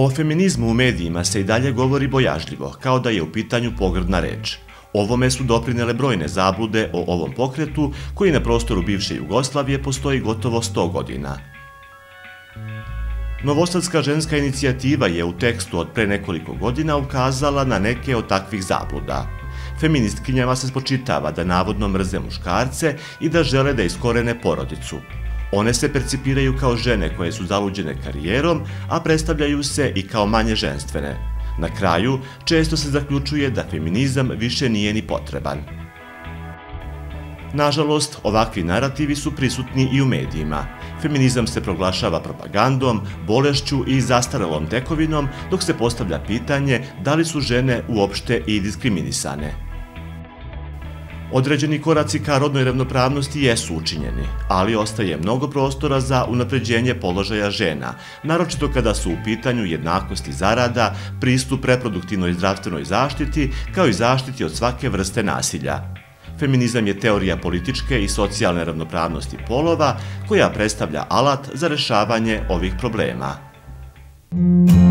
O feminizmu u medijima se i dalje govori bojažljivo, kao da je u pitanju pogrdna reč. Ovome su doprinele brojne zablude o ovom pokretu, koji na prostoru bivše Jugoslavije postoji gotovo 100 godina. Novosadska ženska inicijativa je u tekstu od pre nekoliko godina ukazala na neke od takvih zabluda. Feministkinjama se spočitava da navodno mrze muškarce i da žele da iskorene porodicu. One se percipiraju kao žene koje su zaluđene karijerom, a predstavljaju se i kao manje ženstvene. Na kraju, često se zaključuje da feminizam više nije ni potreban. Nažalost, ovakvi narativi su prisutni i u medijima. Feminizam se proglašava propagandom, bolešću i zastarelom tekovinom, dok se postavlja pitanje da li su žene uopšte i diskriminisane. Određeni koraci ka rodnoj ravnopravnosti jesu učinjeni, ali ostaje mnogo prostora za unapređenje položaja žena, naročito kada su u pitanju jednakosti zarada, pristup reproduktivnoj i zdravstvenoj zaštiti, kao i zaštiti od svake vrste nasilja. Feminizam je teorija političke i socijalne ravnopravnosti polova koja predstavlja alat za rešavanje ovih problema.